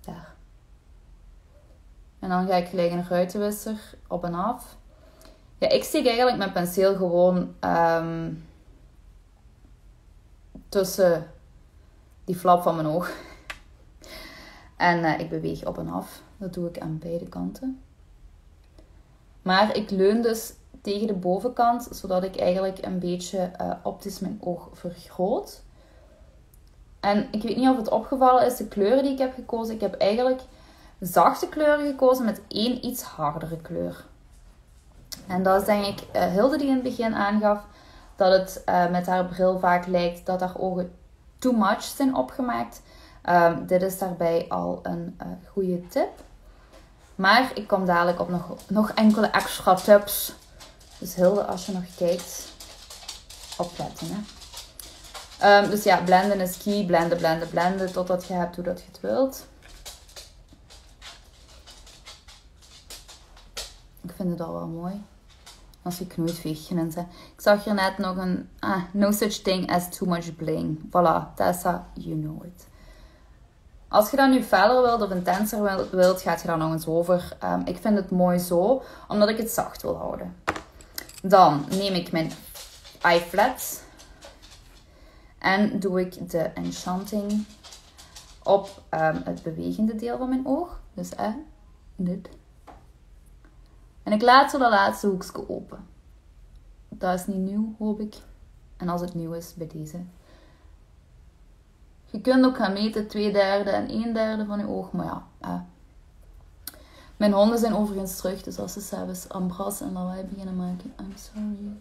En dan ga ik gelijk een ruitenwisser op en af. Ja, ik steek eigenlijk mijn penseel gewoon um, tussen die flap van mijn oog. En uh, ik beweeg op en af. Dat doe ik aan beide kanten. Maar ik leun dus tegen de bovenkant, zodat ik eigenlijk een beetje uh, optisch mijn oog vergroot. En ik weet niet of het opgevallen is, de kleuren die ik heb gekozen. Ik heb eigenlijk zachte kleuren gekozen met één iets hardere kleur. En dat is denk ik uh, Hilde die in het begin aangaf, dat het uh, met haar bril vaak lijkt dat haar ogen too much zijn opgemaakt. Um, dit is daarbij al een uh, goede tip. Maar ik kom dadelijk op nog, nog enkele extra tips. Dus Hilde, als je nog kijkt, opletten. Hè. Um, dus ja, blenden is key. Blenden, blenden, blenden. Totdat je hebt hoe dat je het wilt. Ik vind het al wel mooi. Als je knoeitveegje in zet. Ik zag hier net nog een... Ah, no such thing as too much bling. Voilà, Tessa, you know it. Als je dat nu feller wilt of intenser wilt, gaat je daar nog eens over. Um, ik vind het mooi zo, omdat ik het zacht wil houden. Dan neem ik mijn eye flats. En doe ik de enchanting op um, het bewegende deel van mijn oog. Dus eh, dit. En ik laat zo dat laatste hoekje open. Dat is niet nieuw, hoop ik. En als het nieuw is, bij deze. Je kunt ook gaan meten twee derde en een derde van je oog. Maar ja, eh. Mijn honden zijn overigens terug. Dus als ze s'avonds ambras en lawaai beginnen maken. I'm sorry.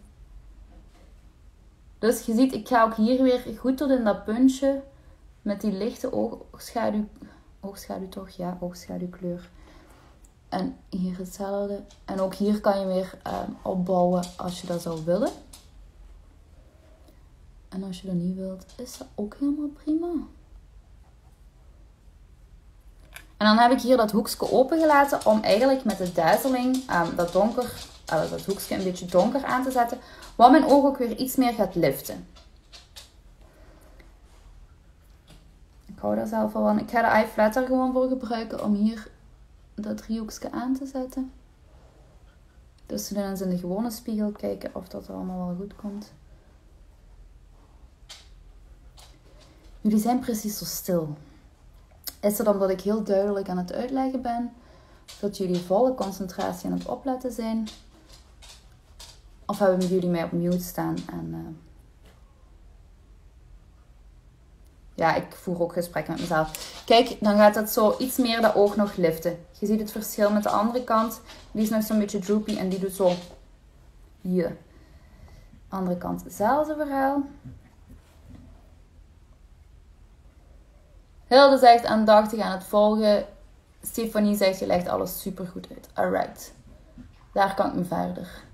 Dus je ziet, ik ga ook hier weer goed tot in dat puntje. Met die lichte oogschaduw. Oogschaduw toch? Ja, oogschaduwkleur. En hier hetzelfde. En ook hier kan je weer um, opbouwen als je dat zou willen. En als je dat niet wilt, is dat ook helemaal prima. En dan heb ik hier dat hoekje opengelaten om eigenlijk met de duizeling um, dat donker, uh, dat hoekje een beetje donker aan te zetten. Wat mijn oog ook weer iets meer gaat liften. Ik hou daar zelf wel van. Ik ga de eye flat er gewoon voor gebruiken om hier dat driehoekje aan te zetten. Dus we dan eens in de gewone spiegel kijken of dat er allemaal wel goed komt. Jullie zijn precies zo stil. Is het omdat ik heel duidelijk aan het uitleggen ben? Dat jullie volle concentratie aan het opletten zijn? Of hebben jullie mij op mute staan? En, uh... ja, ik voer ook gesprekken met mezelf. Kijk, dan gaat het zo iets meer dat oog nog liften. Je ziet het verschil met de andere kant. Die is nog zo'n beetje droopy en die doet zo hier. Andere kant, hetzelfde verhaal. Hilde zegt aandachtig aan het volgen. Stefanie zegt je legt alles super goed uit. Alright. Daar kan ik me verder.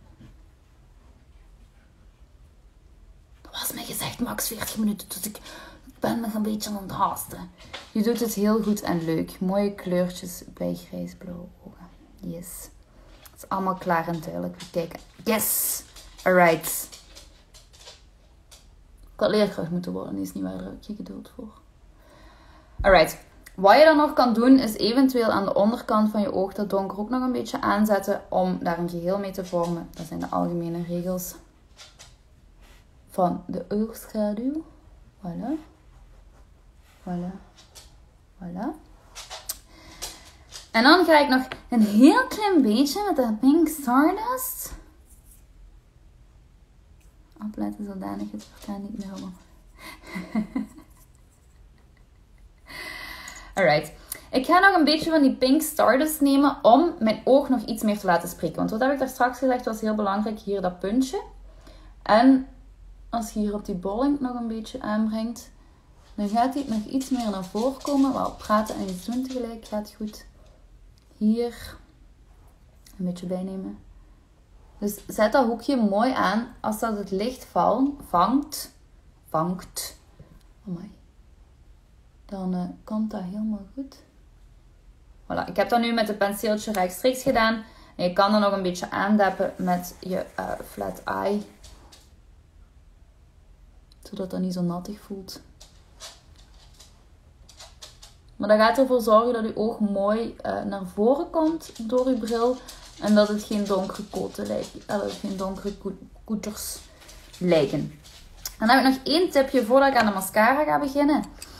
Dat was mij gezegd max veertig minuten. Dus ik ben me een beetje aan het haasten. Je doet het heel goed en leuk. Mooie kleurtjes bij grijsblauwe ogen. Yes. Het is allemaal klaar en duidelijk. We kijken. Yes. Alright. Ik had leerkracht moeten worden. Is niet waar, daar heb ik je geduld voor. Alright, wat je dan nog kan doen is eventueel aan de onderkant van je oog dat donker ook nog een beetje aanzetten om daar een geheel mee te vormen. Dat zijn de algemene regels van de oogschaduw. Voilà. Voilà. Voilà. En dan ga ik nog een heel klein beetje met de Pink Stardust. Opletten zodanig het vertaan niet meer helemaal. Alright. Ik ga nog een beetje van die Pink Stardust nemen om mijn oog nog iets meer te laten spreken. Want wat heb ik daar straks gezegd was heel belangrijk. Hier dat puntje. En als je hier op die bolling nog een beetje aanbrengt, dan gaat hij nog iets meer naar voren komen. Wel, praten en iets doen tegelijk gaat goed. Hier een beetje bijnemen. Dus zet dat hoekje mooi aan. Als dat het licht val, vangt, vangt, amai, dan uh, komt dat helemaal goed. Voilà, ik heb dat nu met het penseeltje rechtstreeks gedaan. En je kan dat nog een beetje aandeppen met je uh, flat eye. Zodat dat niet zo nattig voelt. Maar Maar dat gaat ervoor zorgen dat je oog mooi uh, naar voren komt door je bril. En dat het geen donkere koten lijken. Uh, geen donkere koeters lijken. Dan heb ik nog één tipje voordat ik aan de mascara ga beginnen.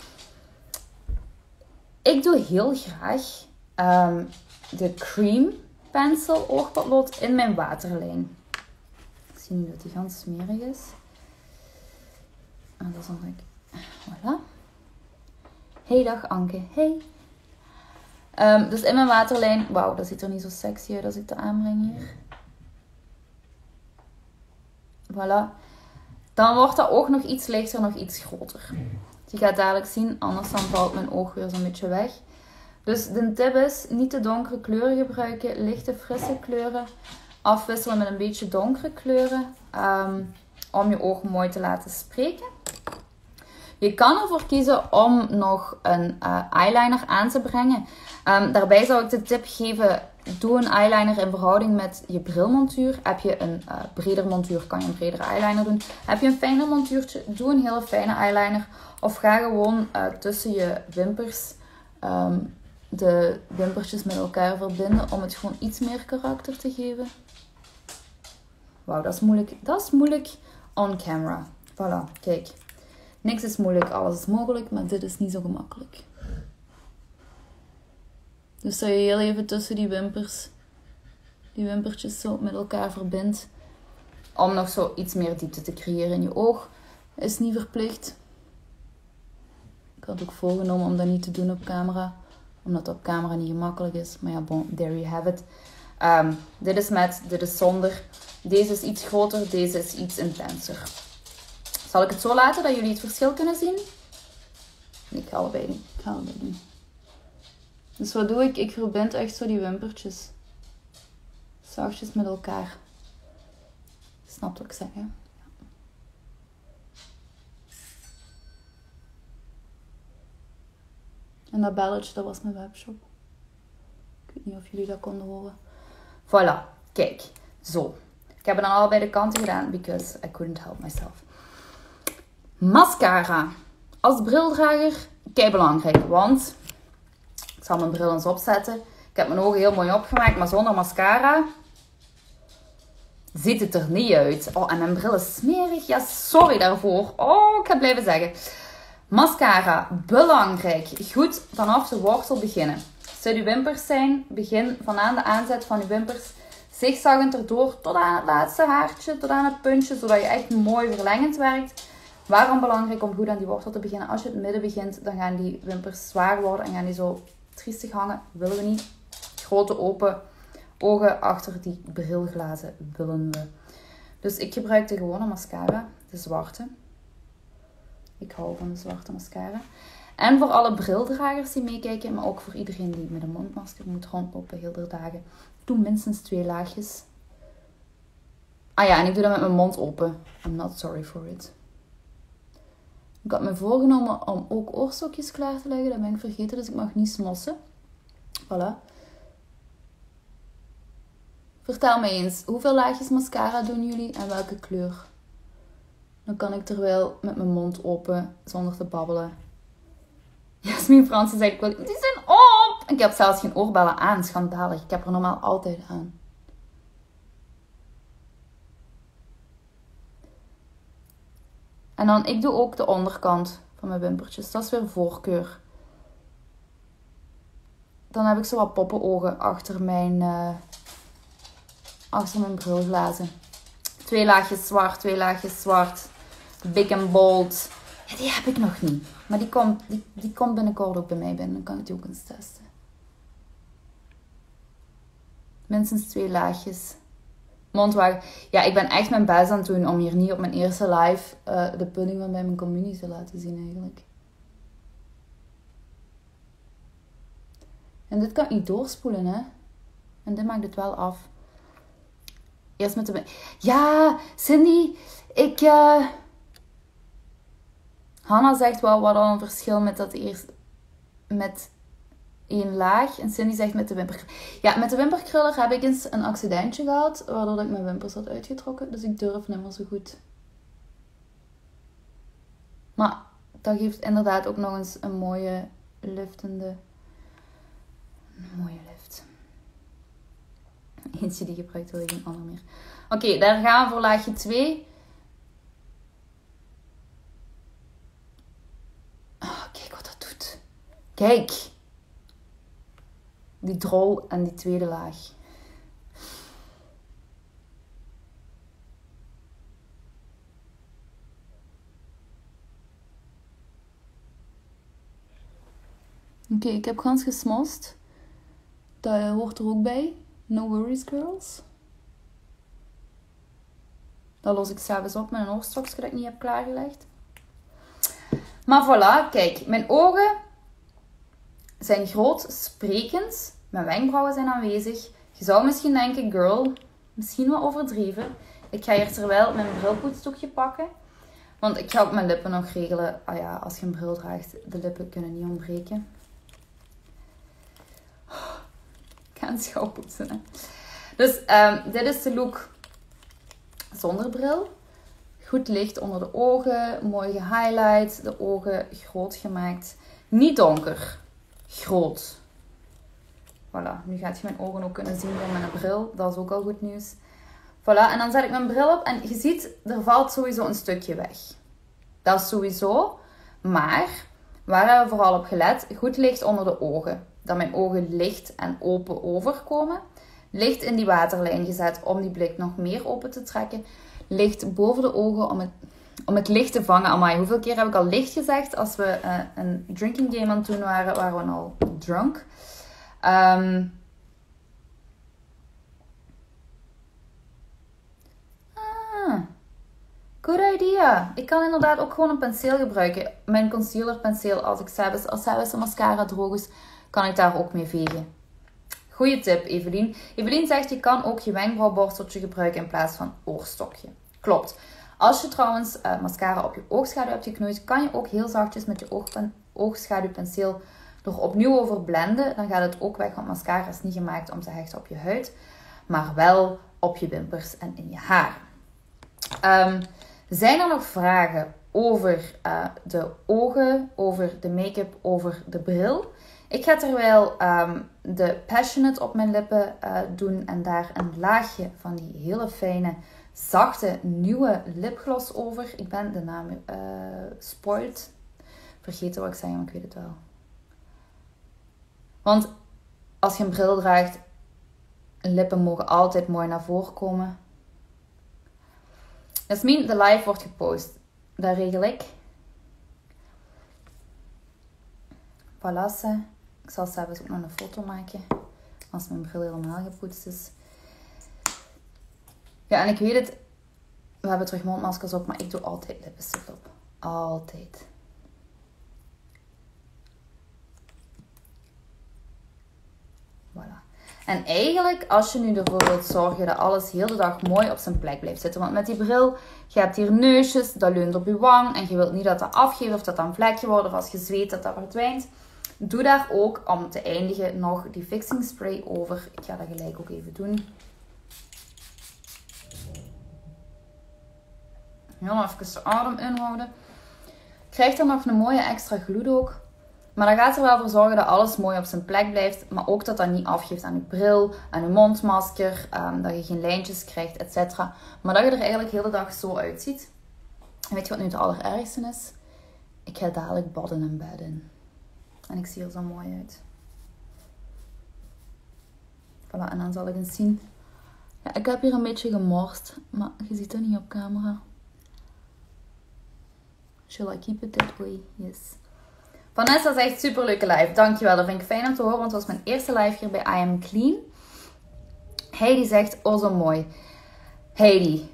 Ik doe heel graag um, de Cream Pencil oogpotlood in mijn waterlijn. Ik zie nu dat die ganz smerig is. En dat is dan ik. Voilà. Hey, dag Anke. Hey. Um, dus in mijn waterlijn. Wauw, dat ziet er niet zo sexy uit als ik het aanbreng hier. Voilà. Dan wordt dat oog nog iets lichter, nog iets groter. Je gaat dadelijk zien, anders dan valt mijn oog weer zo'n beetje weg. Dus de tip is, niet te donkere kleuren gebruiken. Lichte, frisse kleuren. Afwisselen met een beetje donkere kleuren. Um, om je oog mooi te laten spreken. Je kan ervoor kiezen om nog een uh, eyeliner aan te brengen. Um, daarbij zou ik de tip geven, doe een eyeliner in verhouding met je brilmontuur. Heb je een uh, breder montuur, kan je een breder eyeliner doen. Heb je een fijner montuurtje, doe een hele fijne eyeliner. Of ga gewoon uh, tussen je wimpers um, de wimpertjes met elkaar verbinden om het gewoon iets meer karakter te geven. Wauw, dat is moeilijk. Dat is moeilijk on camera. Voilà, kijk. Niks is moeilijk, alles is mogelijk, maar dit is niet zo gemakkelijk. Dus dat je heel even tussen die wimpers, die wimpertjes zo met elkaar verbindt. Om nog zo iets meer diepte te creëren in je oog. Is niet verplicht. Ik had ook voorgenomen om dat niet te doen op camera. Omdat dat op camera niet gemakkelijk is. Maar ja, bon, there you have it. Um, dit is met, dit is zonder. Deze is iets groter, deze is iets intenser. Zal ik het zo laten dat jullie het verschil kunnen zien? Nee, ik ga allebei doen. Ik ga allebei doen. Dus wat doe ik? Ik verbind echt zo die wimpertjes. Zachtjes met elkaar. Snap wat ik zeg, hè? Ja. En dat belletje, dat was mijn webshop. Ik weet niet of jullie dat konden horen. Voilà. Kijk. Zo. Ik heb het aan allebei de kanten gedaan. Because I couldn't help myself. Mascara. Als brildrager, kei belangrijk. Want, ik zal mijn bril eens opzetten. Ik heb mijn ogen heel mooi opgemaakt. Maar zonder mascara ziet het er niet uit. Oh, en mijn bril is smerig. Ja, sorry daarvoor. Oh, ik ga blijven zeggen. Mascara, belangrijk. Goed vanaf de wortel beginnen. Als het je wimpers zijn, begin van aan de aanzet van je wimpers zigzaggend erdoor tot aan het laatste haartje, tot aan het puntje, zodat je echt mooi verlengend werkt. Waarom belangrijk om goed aan die wortel te beginnen? Als je het midden begint, dan gaan die wimpers zwaar worden en gaan die zo triestig hangen. Willen we niet. Grote open ogen achter die brilglazen willen we. Dus ik gebruik de gewone mascara, de zwarte. Ik hou van de zwarte mascara. En voor alle brildragers die meekijken, maar ook voor iedereen die met een mondmasker moet rondlopen heel de dagen. Ik doe minstens twee laagjes. Ah ja, en ik doe dat met mijn mond open. I'm not sorry for it. Ik had me voorgenomen om ook oorstokjes klaar te leggen. Dat ben ik vergeten, dus ik mag niet smossen. Voilà. Vertel me eens, hoeveel laagjes mascara doen jullie en welke kleur? Dan kan ik terwijl met mijn mond open, zonder te babbelen. Jasmin Fransen zei, ik wil, die zijn op! Ik heb zelfs geen oorbellen aan, schandalig. Ik heb er normaal altijd aan. En dan, ik doe ook de onderkant van mijn wimpertjes. Dat is weer voorkeur. Dan heb ik zo wat poppenogen achter mijn, uh, achter mijn brilglazen. Twee laagjes zwart, twee laagjes zwart. Big and bold. Ja, die heb ik nog niet. Maar die komt, die, die komt binnenkort ook bij mij binnen. Dan kan ik die ook eens testen. Minstens twee laagjes. Mondwagen. Ja, ik ben echt mijn best aan het doen om hier niet op mijn eerste live uh, de pudding van bij mijn communie te laten zien eigenlijk. En dit kan ik niet doorspoelen, hè. En dit maakt het wel af. Eerst met de... Ja, Cindy, ik... Uh... Hanna zegt wel wat al een verschil met dat eerst... Met één laag. En Cindy zegt met de wimperkruller. Ja, met de wimperkruller heb ik eens een accidentje gehad. Waardoor ik mijn wimpers had uitgetrokken. Dus ik durf niet meer zo goed. Maar dat geeft inderdaad ook nog eens een mooie liftende. Een mooie lift. Eentje die gebruikt wil, geen ander meer. Oké, okay, daar gaan we voor laagje twee. Oh, kijk wat dat doet. Kijk. Die drol en die tweede laag. Oké, okay, ik heb gans gesmost. Dat hoort er ook bij. No worries, girls. Dat los ik s'avonds op met een oorstokje dat ik niet heb klaargelegd. Maar voilà, kijk. Mijn ogen zijn groot, sprekend. Mijn wenkbrauwen zijn aanwezig. Je zou misschien denken, girl, misschien wel overdreven. Ik ga hier terwijl mijn brilpoetsdoekje pakken. Want ik ga ook mijn lippen nog regelen. Ah ja, als je een bril draagt, de lippen kunnen niet ontbreken. Ik ga een schouw poetsen, hè. Dus um, dit is de look zonder bril. Goed licht onder de ogen. Mooi gehighlight. De ogen groot gemaakt. Niet donker. Groot. Voilà. Nu gaat je mijn ogen ook kunnen zien door mijn bril. Dat is ook al goed nieuws. Voilà. En dan zet ik mijn bril op. En je ziet, er valt sowieso een stukje weg. Dat is sowieso. Maar, waar hebben we vooral op gelet? Goed licht onder de ogen. Dat mijn ogen licht en open overkomen. Licht in die waterlijn gezet om die blik nog meer open te trekken. Licht boven de ogen om het, om het licht te vangen. Amai, hoeveel keer heb ik al licht gezegd? Als we uh, een drinking game aan het doen waren, waren we al drunk. Um, ah, good idea. Ik kan inderdaad ook gewoon een penseel gebruiken. Mijn concealer penseel, als ik s'avonds, als s'avonds de mascara droog is, kan ik daar ook mee vegen. Goeie tip, Evelien. Evelien zegt, je kan ook je wenkbrauwborsteltje gebruiken in plaats van oorstokje. Klopt. Als je trouwens uh, mascara op je oogschaduw hebt geknoeid, kan je ook heel zachtjes met je oogpen, oogschaduwpenseel er opnieuw over blenden. Dan gaat het ook weg, want mascara is niet gemaakt om te hechten op je huid, maar wel op je wimpers en in je haar. Um, zijn er nog vragen over uh, de ogen, over de make-up, over de bril? Ik ga terwijl um, de Passionate op mijn lippen uh, doen en daar een laagje van die hele fijne, zachte, nieuwe lipgloss over. Ik ben de naam uh, spoiled. Vergeten wat ik zei, maar ik weet het wel. Want als je een bril draagt, lippen mogen altijd mooi naar voren komen. Jasmin, de live wordt gepost. Dat regel ik. Voilà. Ik zal s'avonds ook nog een foto maken. Als mijn bril helemaal gepoetst is. Ja, en ik weet het. We hebben terug mondmaskers op. Maar ik doe altijd lippenstift op. Altijd. Voilà. En eigenlijk, als je nu ervoor wilt zorgen dat alles heel de dag mooi op zijn plek blijft zitten. Want met die bril, je hebt hier neusjes, dat leunt op je wang. En je wilt niet dat dat afgeeft of dat dat een vlekje wordt. Of als je zweet dat dat verdwijnt. Doe daar ook, om te eindigen, nog die fixing spray over. Ik ga dat gelijk ook even doen. Heel even de adem inhouden. Krijg dan nog een mooie extra gloed ook. Maar dan gaat er wel voor zorgen dat alles mooi op zijn plek blijft. Maar ook dat dat niet afgeeft aan je bril, aan je mondmasker. Um, dat je geen lijntjes krijgt, et cetera. Maar dat je er eigenlijk de hele dag zo uitziet. En weet je wat nu het allerergste is? Ik ga dadelijk badden en bedden. En ik zie er zo mooi uit. Voilà, en dan zal ik eens zien. Ja, ik heb hier een beetje gemorst. Maar je ziet het niet op camera. Shall I keep it that way? Yes. Vanessa zegt superleuke live. Dankjewel, dat vind ik fijn om te horen. Want het was mijn eerste live hier bij I Am Clean. Heidi zegt, oh zo mooi. Heidi.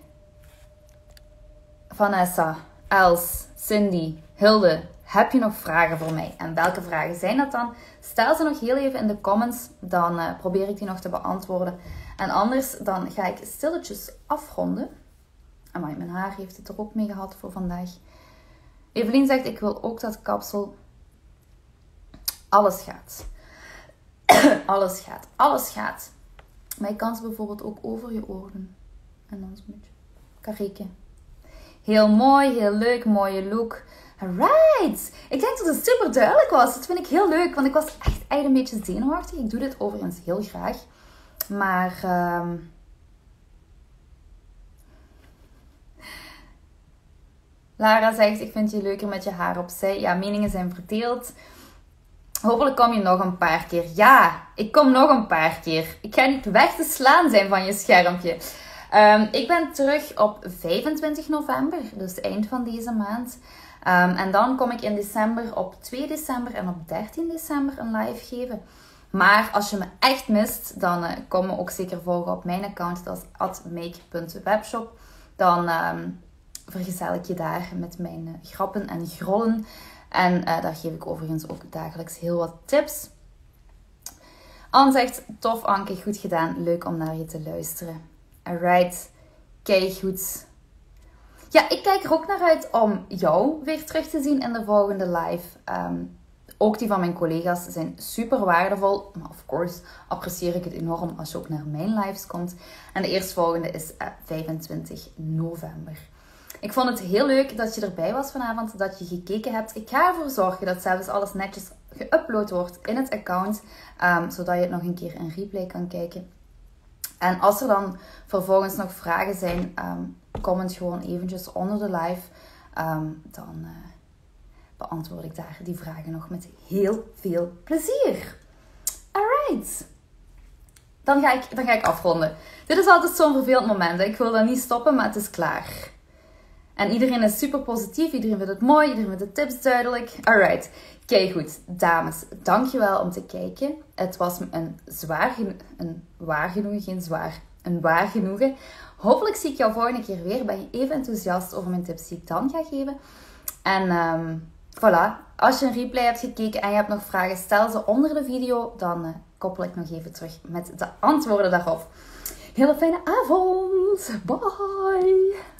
Vanessa. Els. Cindy. Hilde. Heb je nog vragen voor mij? En welke vragen zijn dat dan? Stel ze nog heel even in de comments. Dan uh, probeer ik die nog te beantwoorden. En anders dan ga ik stilletjes afronden. Amai, mijn haar heeft het er ook mee gehad voor vandaag. Evelien zegt, ik wil ook dat kapsel. Alles gaat. Alles gaat. Alles gaat. Maar je kan ze bijvoorbeeld ook over je oren. En dan zo'n beetje karreken. Heel mooi, heel leuk, mooie look. Alright. Ik denk dat het super duidelijk was. Dat vind ik heel leuk. Want ik was echt, echt een beetje zenuwachtig. Ik doe dit overigens heel graag. Maar... Um... Lara zegt, ik vind je leuker met je haar opzij. Ja, meningen zijn verdeeld. Hopelijk kom je nog een paar keer. Ja, ik kom nog een paar keer. Ik ga niet weg te slaan zijn van je schermpje. Um, ik ben terug op vijfentwintig november. Dus eind van deze maand. Um, en dan kom ik in december op twee december en op dertien december een live geven. Maar als je me echt mist, dan uh, kom me ook zeker volgen op mijn account. Dat is at make punt webshop. Dan um, vergezel ik je daar met mijn uh, grappen en grollen. En uh, daar geef ik overigens ook dagelijks heel wat tips. Anne zegt, tof Anke, goed gedaan. Leuk om naar je te luisteren. Alright, kijk goed. Ja, ik kijk er ook naar uit om jou weer terug te zien in de volgende live. Um, ook die van mijn collega's zijn super waardevol. Maar of course apprecieer ik het enorm als je ook naar mijn lives komt. En de eerstvolgende is uh, vijfentwintig november. Ik vond het heel leuk dat je erbij was vanavond, dat je gekeken hebt. Ik ga ervoor zorgen dat zelfs alles netjes geüpload wordt in het account. Um, zodat je het nog een keer in replay kan kijken. En als er dan vervolgens nog vragen zijn, um, comment gewoon eventjes onder de live. Um, dan uh, beantwoord ik daar die vragen nog met heel veel plezier. Alright. Dan ga ik, dan ga ik afronden. Dit is altijd zo'n vervelend moment. Hè? Ik wil dat niet stoppen, maar het is klaar. En iedereen is super positief. Iedereen vindt het mooi. Iedereen vindt de tips duidelijk. Alright. Kijk goed. Dames, dankjewel om te kijken. Het was me een zwaar genoegen. Een waar genoegen, geen zwaar. Een waar genoegen. Hopelijk zie ik jou volgende keer weer. Ben je even enthousiast over mijn tips die ik dan ga geven. En um, voilà. Als je een replay hebt gekeken en je hebt nog vragen, stel ze onder de video. Dan uh, koppel ik nog even terug met de antwoorden daarop. Hele fijne avond. Bye.